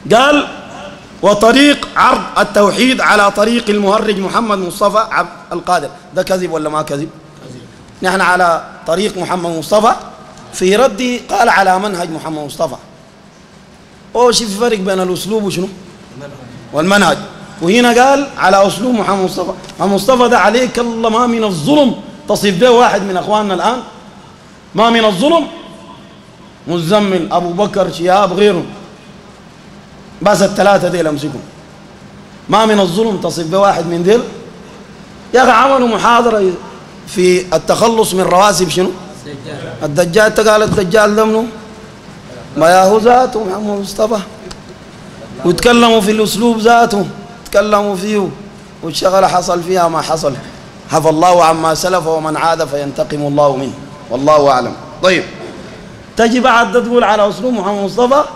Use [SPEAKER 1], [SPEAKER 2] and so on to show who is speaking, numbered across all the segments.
[SPEAKER 1] قال وطريق عرض التوحيد على طريق المهرج محمد مصطفى عبد القادر. ده كذب ولا ما كذب؟ نحن على طريق محمد مصطفى، في ردي قال على منهج محمد مصطفى. شوف في فرق بين الأسلوب وشنو والمنهج. وهنا قال على أسلوب محمد مصطفى. محمد مصطفى ده عليك الله ما من الظلم تصف به واحد من أخواننا الآن، ما من الظلم. مزمل، أبو بكر، شهاب، غيرهم، بس الثلاثة ديل أمسكهم. ما من الظلم تصف به واحد من ديل. يا أخي عملوا محاضرة في التخلص من رواسب شنو؟ الدجال. تقال الدجال ده منه ما ياهو ذاته محمد مصطفى، وتكلموا في الأسلوب ذاته، تكلموا فيه، والشغلة حصل فيها ما حصل. عفى الله عما سلف ومن عاد فينتقم الله منه، والله أعلم. طيب تجي بعد ده تقول على أسلوب محمد مصطفى؟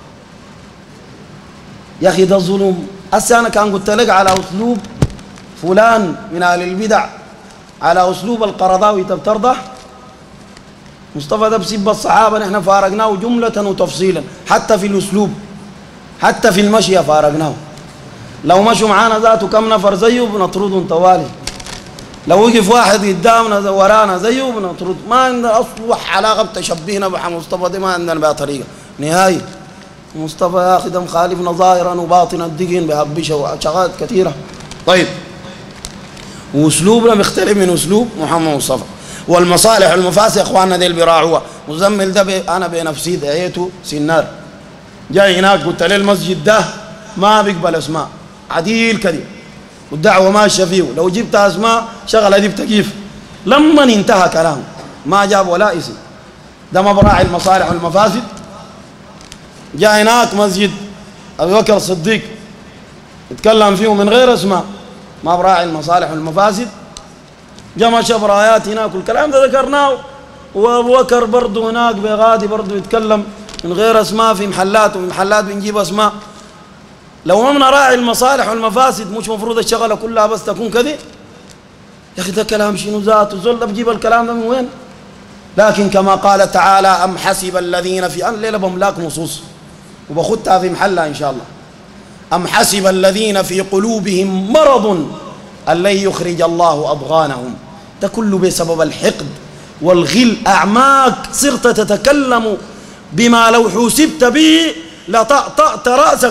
[SPEAKER 1] يا أخي ده ظلم. هسه أنا كان قلت لك على أسلوب فلان من أهل البدع، على أسلوب القرضاوي تبترضى؟ مصطفى ده بسب الصحابة نحن فارقناه جملة وتفصيلا، حتى في الأسلوب، حتى في المشي فارقناه. لو مشوا معانا ذاته كم نفر زيه بنطردهم طوالي، لو وقف واحد قدامنا ورانا زيه بنطرد. ما عندنا أصلح علاقة بتشبهنا بحمد مصطفى دي، ما عندنا بها طريقة نهائي. مصطفى يا أخي ده مخالفنا ظاهرا وباطنا، الدقين بهبشة وشغلات كثيرة. طيب وأسلوبنا مختلف من أسلوب محمد مصطفى. والمصالح والمفاسد يا اخواننا ديل بيراعوها. مزمل ده انا بنفسي دعيته سنار، جاي هناك قلت له المسجد ده ما بيقبل اسماء، عديل كده والدعوه ماشيه فيه، لو جبت اسماء شغله دي بتكيف. لما انتهى كلامه ما جاب ولا اسم، ده ما براعي المصالح والمفاسد. جاء هناك مسجد ابي بكر الصديق يتكلم فيه من غير اسماء، ما براعي المصالح والمفاسد. جمع شبرايات هناك والكلام ده ذكرناه. وابو بكر برضه هناك بغادي برضه يتكلم من غير اسماء في محلات، وفي محلات بنجيب اسماء. لو ما نراعي المصالح والمفاسد مش مفروض الشغله كلها بس تكون كذا؟ يا اخي ده كلام شنو ذاته؟ زول بجيب الكلام ده من وين؟ لكن كما قال تعالى ام حسب الذين في الليله بملاك نصوص وبخدها في محلها ان شاء الله. ام حسب الذين في قلوبهم مرض أن لن يخرج الله أضغانهم. ده كله بسبب الحقد والغل. أعماق صرت تتكلم بما لو حوسبت به لطأطأت رأسك.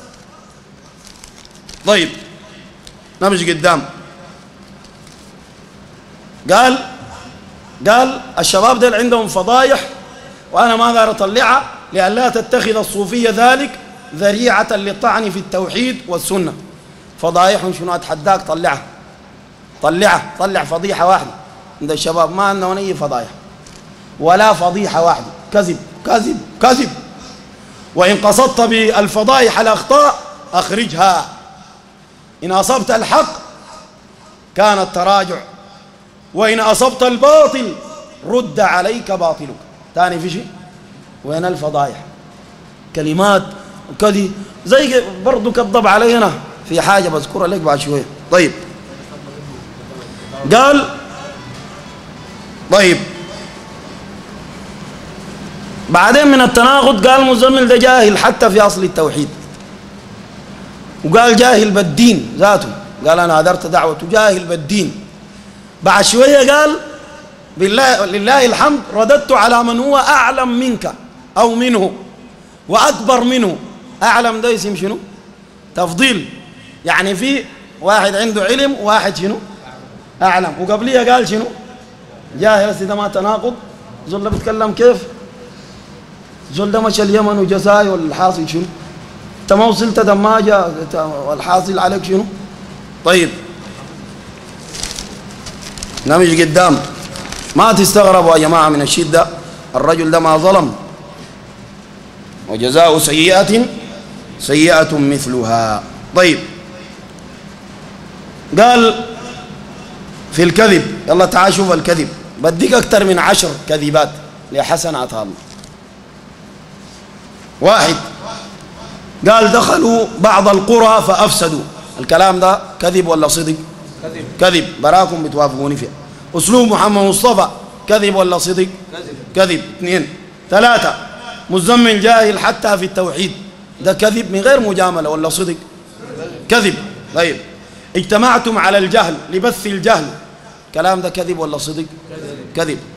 [SPEAKER 1] طيب نمشي قدام. قال الشباب دول عندهم فضايح وأنا ما أقدر أطلعها لئلا تتخذ الصوفية ذلك ذريعة للطعن في التوحيد والسنة. فضايحهم شنو؟ أتحداك طلع فضيحة واحدة عند الشباب. ما عندنا أي فضايح ولا فضيحة واحدة. كذب كذب كذب. وإن قصدت بالفضايح الأخطاء أخرجها، إن أصبت الحق كان التراجع، وإن أصبت الباطل رد عليك باطلك. تاني في شيء. وين الفضايح؟ كلمات وكذي زي برضو كذب علينا في حاجة بذكرها لك بعد شوية. طيب قال طيب بعدين من التناقض قال مزمل ده جاهل حتى في أصل التوحيد، وقال جاهل بالدين ذاته. قال أنا هدرت دعوته جاهل بالدين. بعد شوية قال بالله لله الحمد رددت على من هو أعلم منك أو منه وأكبر منه. أعلم ده اسم شنو؟ تفضيل. يعني في واحد عنده علم وواحد شنو؟ أعلم. وقبليه قال شنو؟ جاهل. هسه ده ما تناقض؟ زول ده بيتكلم كيف؟ زول ده مشى اليمن وجزائر والحاصل شنو؟ انت ما وصلت دماجة والحاصل عليك شنو؟ طيب نمشي قدام. ما تستغربوا يا جماعة من الشدة. الرجل ده ما ظلم، وجزاء سيئة سيئة مثلها. طيب قال في الكذب. يلا تعال شوف الكذب. بديك أكثر من 10 كذبات لحسن عطا الله. واحد قال دخلوا بعض القرى فأفسدوا. الكلام ده كذب ولا صدق؟ كذب. براكم بتوافقوني فيه. أسلوب محمد مصطفى كذب ولا صدق؟ كذب. 2. 3 مزمل جاهل حتى في التوحيد. ده كذب من غير مجاملة ولا صدق؟ كذب. طيب اجتمعتم على الجهل لبث الجهل، كلام ده كذب ولا صدق؟ كذب.